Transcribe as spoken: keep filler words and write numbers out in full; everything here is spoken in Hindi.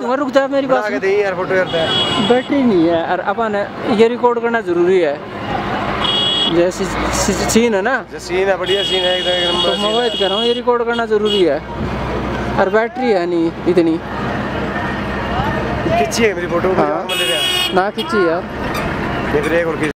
दूंगा, रुक जा मेरी बात दे यार फोटो यार। बैटरी नहीं है यार, अपन ये रिकॉर्ड करना जरूरी है। जैसे सीन है ना, सीन है बढ़िया सीन है एकदम नंबर। तो मैं वही कह रहा हूँ, ये रिकॉर्ड करना जरूरी है और बैटरी है नहीं इतनी। खिंची है मेरी फोटो। हाँ ना खिंची यार।